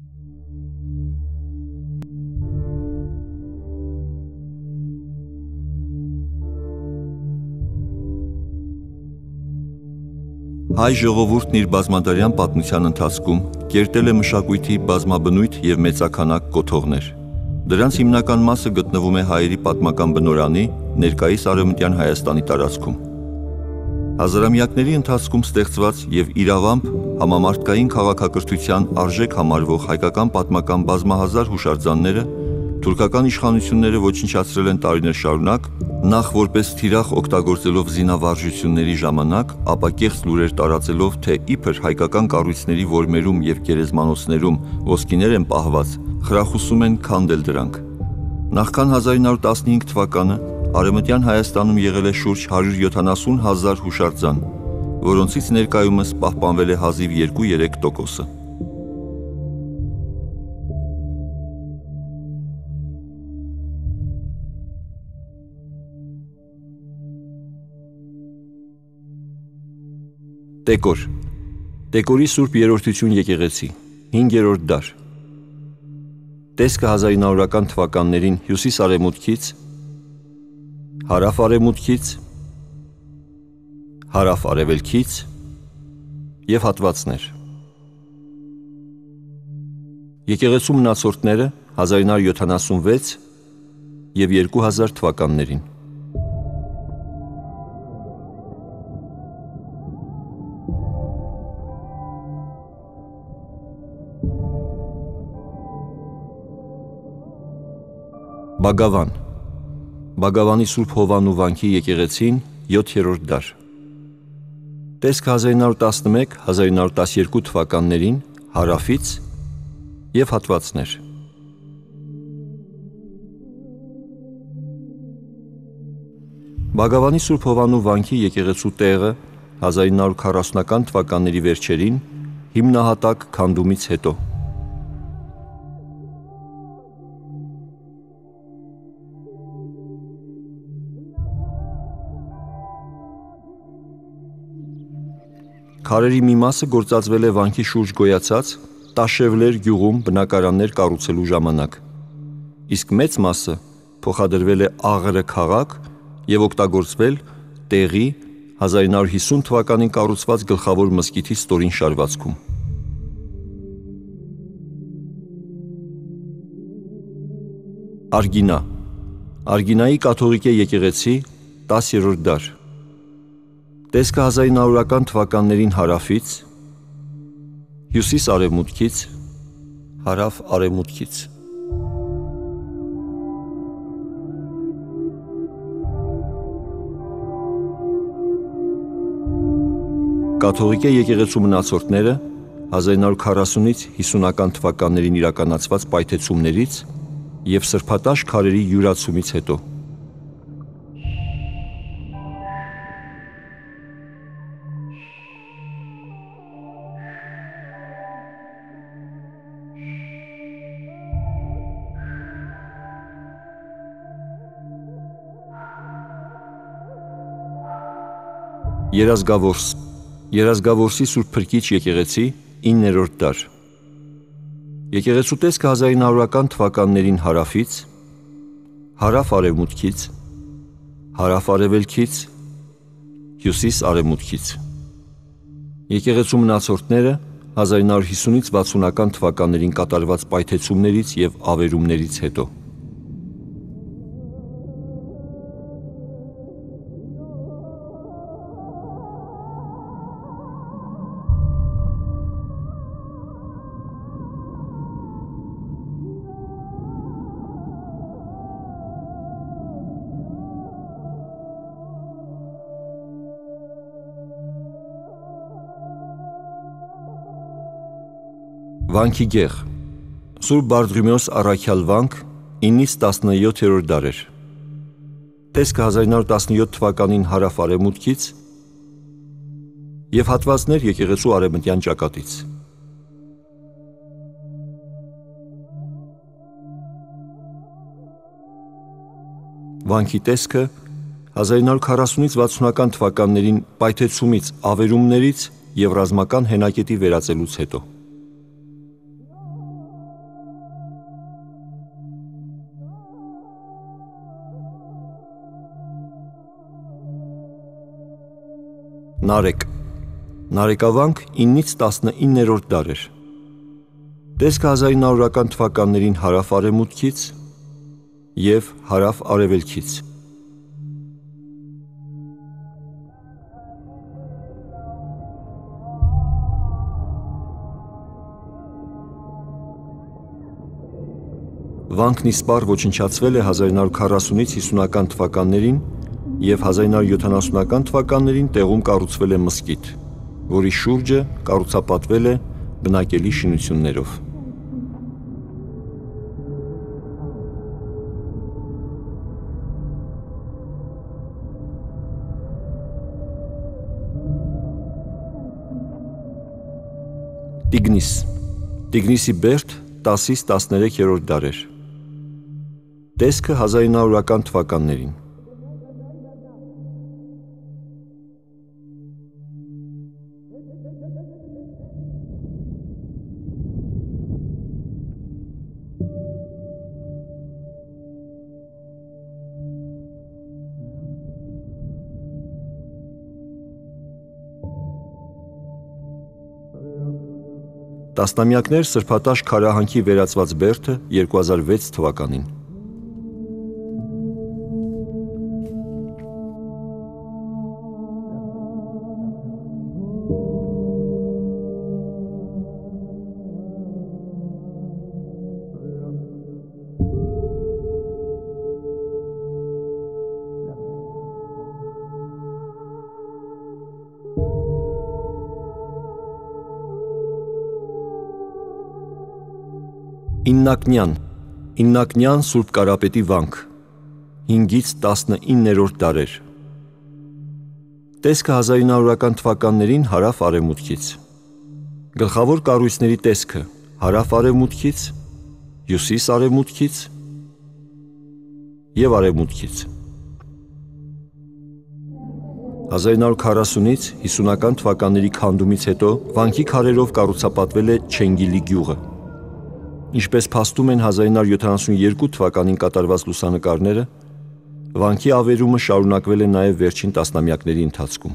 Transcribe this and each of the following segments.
Հայ ժողովուրդն իր բազմադարյան պատմության ընթացքում կերտել է մշակույթի բազմաբնույթ և մեծաքանակ կոթողներ։ Դրանց հիմնական մասը գտնվում է հայերի պատմական բնօրանի, ներկայիս Արևմտյան Հայաստանի տարածքում։ Հազարամյակների ընթացքում ստեղծված և իրավամբ համամարտկային քաղաքակրթության արժեք համարվող հայկական պատմական բազմահազար հուշարձանները թուրքական իշխանությունները ոչնչացրել են տարիներ շարունակ, նախ որպես թիրախ օգտագործելով զինավարժությունների ժամանակ, ապա կեղծ լուրեր տարածելով, թե իբր հայկական կառույցների որմերում և գերեզմանոցներում ոսկիներ են պահված, խրախուսում են քանդել դրանք։ Նախքան 1915 թվականը Արևմտյան Հայաստանում եղել է շուրջ 170,000 հուշարձան, որոնցից ներկայումս պահպանվել է հազիվ 2-3%-ը։ Տեկոր Տեկորի Սուրբ Երրորդություն եկեղեցի 5-րդ դար Տեսքը 1900-ական թվականներին հյուսիս-արևմուտքից, հարավ-արևմուտքից, հարավ-արևելքից և հատվածներ։ Եկեղեցու մնացորդները 1976 և 2000 թվականներին։ Բագավան Բագավանի Սուրբ Հովանու վանքի եկեղեցին 7-րդ դար Տեսքը 1911-1912 թվականներին հարավից և հատվածներ։ Բագավանի Սուրբ Հովանու վանքի եկեղեցու տեղը 1940-ական թվականների վերջերին հիմնահատակ քանդումից հետո։ Քարերի մի մասը գործածվել է վանքի շուրջ գոյացած Տաշևլեր գյուղում բնակարաններ կառուցելու ժամանակ, իսկ մեծ մասը փոխադրվել է Աղրը քաղաք և օգտագործվել տեղի 1950 թվականին կառուցված գլխավոր մզկիթի ստորին շարվածքում։ Արգինա Արգինայի կաթողիկե եկեղեցի 10-րդ դար Տեսքը 1900-ական թվականներին հարավից, հյուսիս-արևմուտքից, հարավ-արևմուտքից։ Կաթողիկե եկեղեցու մնացորդները 1940-ից 50-ական թվականներին իրականացված պայթեցումներից և սրբատաշ քարերի յուրացումից հետո։ Երազգավորս Երազգավորսի Սուրբ Փրկիչ եկեղեցի 9-րդ դար Եկեղեցու տեսքը 1900-ական թվականներին հարավից, հարավ-արևմուտքից, հարավ-արևելքից, հյուսիս-արևմուտքից։ Եկեղեցու մնացորդները 1950-ից 60-ական թվականներին կատարված պայթեցումներից և ավերումներից հետո։ Վանքի գեղ Սուրբ Բարդղիմեոս առաքյալ վանք 9-ից 17-րդ դարեր Տեսքը 1917 թվականին հարավ-արևմուտքից և հատվածներ եկեղեցու արևմտյան ճակատից։ Վանքի տեսքը 1940-ից 60-ական թվականներին պայթեցումից, ավերումներից և ռազմական հենակետի վերածելուց հետո։ Նարեկ Նարեկավանք 9-ից 19-րդ դարեր Տեսքը 1900-ական թվականներին հարավ-արևմուտքից և հարավ-արևելքից Վանքն իսպառ ոչնչացվել է 1940-ից 50-ական թվականներին և 1970-ական թվականներին տեղում կառուցվել է մզկիթ, որի շուրջը կառուցապատվել է բնակելի շինություններով։ Տիգնիս Տիգնիսի բերդ 10-ից 13-րդ դարեր Տեսքը 1900-ական թվականներին Տասնամյակներ սրբատաշ քարահանքի վերածված բերդը 2006 թվականին Իննակնյան Սուրբ Կարապետի վանք 5-ից 19-րդ դարեր Տեսքը 1900-ական թվականներին հարավ-արևմուտքից Գլխավոր կառույցների տեսքը հարավ-արևմուտքից, հյուսիս-արևմուտքից և արևմուտքից 1940-ից 50-ական թվականների քանդումից հետո վանքի քարերով կառուցապատվել է Չենգիլի գյուղը Ինչպես փաստում են 1972 թվականին կատարված լուսանկարները, վանքի ավերումը շարունակվել է նաև վերջին տասնամյակների ընթացքում։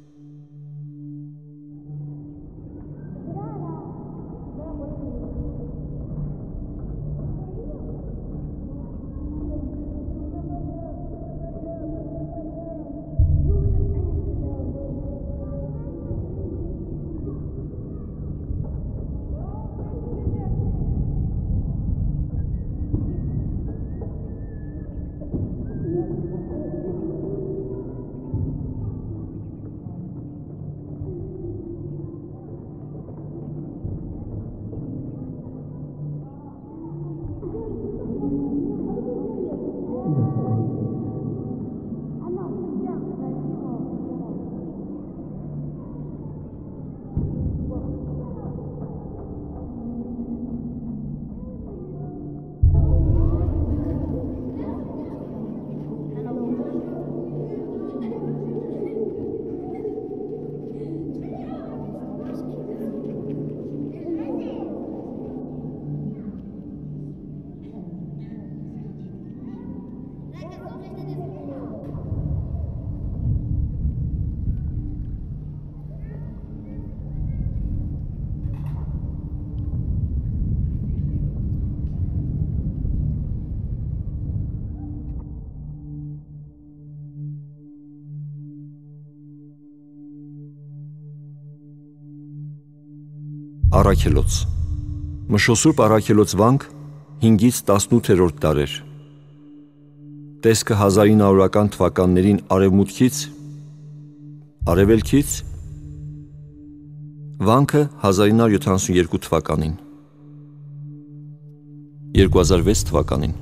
Առաքելոց Մշոսուրբ Առաքելոց վանք 5-ից 18-րդ դարեր Տեսքը 1900-ական թվականներին արևմուտքից, արևելքից, վանքը 1972 թվականին, 2006 թվականին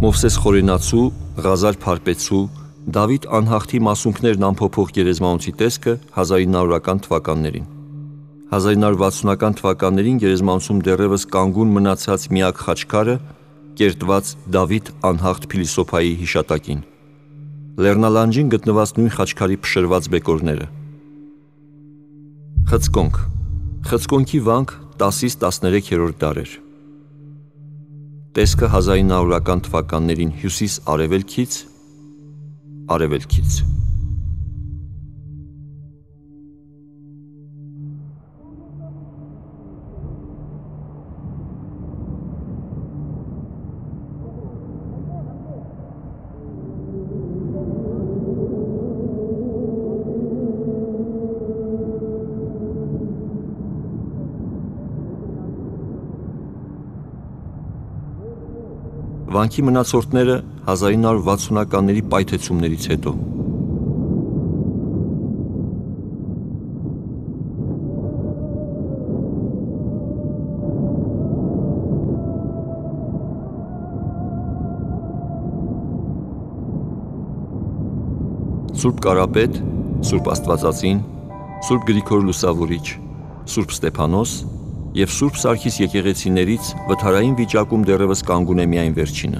Մովսես Խորենացու, Ղազար Փարպեցու, Դավիթ անհաղթի մասունքներն ամփոփող գերեզմանոցի տեսքը 1900-ական թվականներին։ 1960-ական թվականներին գերեզմանոցում դեռևս կանգուն մնացած միակ խաչքարը կերտված Դավիթ անհաղթ փիլիսոփայի հիշատակին։ Լեռնալանջին գտնված նույն խաչքարի փշրված բեկորները։ Խցկոնք։ Խցկոնքի վանք 10-ից 13-րդ դարեր։ Տեսքը 1900-ական թվականներին հյուսիս-արևելքից, արևելքից։ Վանքի մնացորդները 1960-ականների պայթեցումներից հետո։ Սուրբ Կարապետ, Սուրբ Աստվածածին, Սուրբ Գրիգոր Լուսավորիչ, Սուրբ Ստեփանոս և Սուրբ Սարգիս եկեղեցիներից վթարային վիճակում դեռևս կանգուն է միայն վերջինը։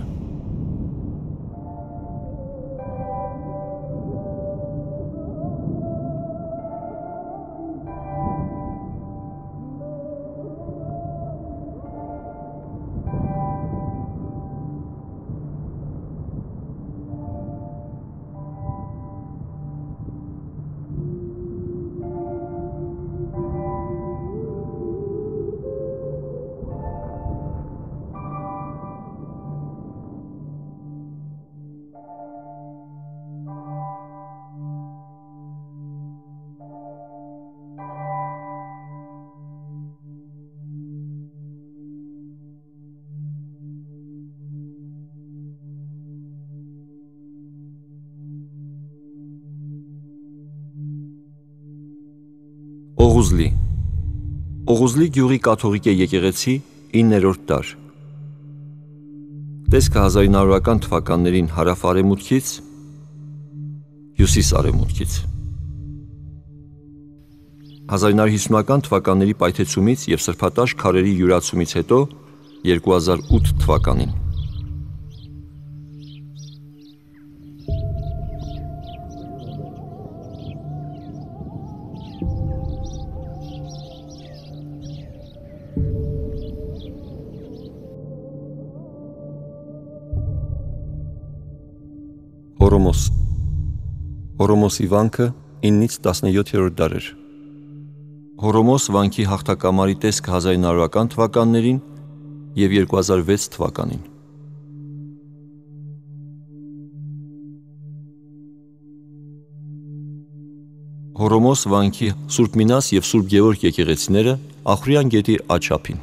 Օղուզլի։ Օղուզլի գյուղի կաթողիկ եկեղեցի 9-րդ դար։ Տեսքը 1900-ական թվականներին հարավ-արևմուտքից, հյուսիս-արևմուտքից։ 1950-ական թվականների պայթեցումից և սրբատաշ քարերի յուրացումից հետո 2008 թվականին։ Հորոմոս։ Հորոմոսի վանքը 9-ից 17-րդ դարեր։ Հորոմոս վանքի հաղթակամարի տեսքը 1900-ական թվականներին և 2006 թվականին։ Հորոմոս վանքի Սուրբ Մինաս և Սուրբ Գևորգ եկեղեցիները Ախուրյան գետի աջափին։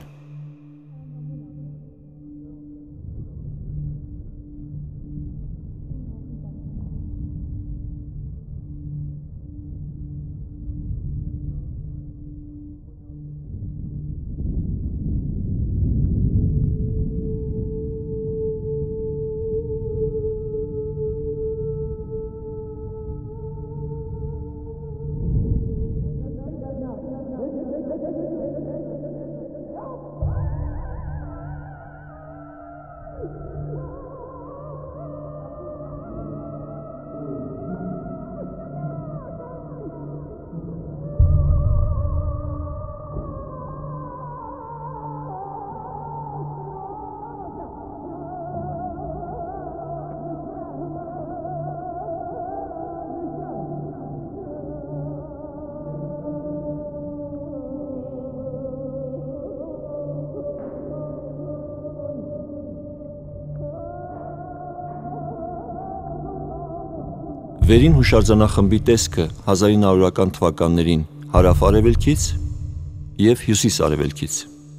Վերին հուշարձանախմբի տեսքը 1900-ական թվականներին հարավ-արևելքից և հյուսիս-արևելքից։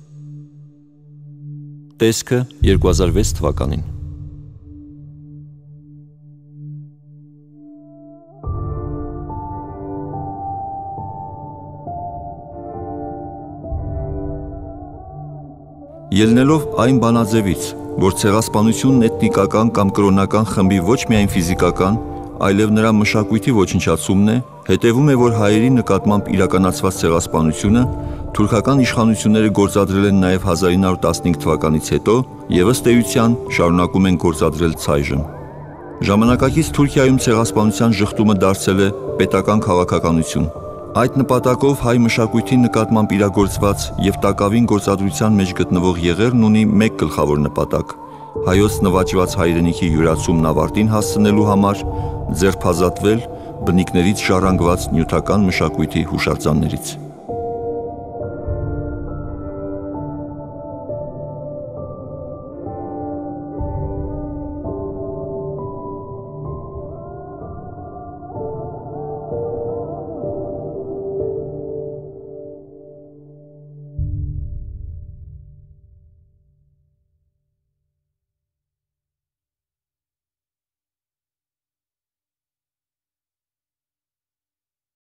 Տեսքը 2006 թվականին։ Ելնելով այն բանաձևից, որ ցեղասպանությունն էթնիկական կամ կրոնական խմբի ոչ միայն ֆիզիկական, այլև նրա մշակույթի ոչնչացումն է, հետևում է, որ հայերի նկատմամբ իրականացված ցեղասպանությունը թուրքական իշխանությունները գործադրել են նաև 1915 թվականից հետո եւ ըստ էության շարունակում են գործադրել ցայժմ։ Ժամանակակից Թուրքիայում ցեղասպանության ժխտումը դարձել է պետական քաղաքականություն։ Այդ նպատակով հայ մշակույթի նկատմամբ իրագործված եւ տակավին գործադրության մեջ գտնվող եղերն ունի մեկ գլխավոր նպատակ՝ հայոց նվաճված հայրենիքի յուրացումն ավարտին հասցնելու համար ձերբազատվել բնիկներից ժառանգված նյութական մշակույթի հուշարձաններից։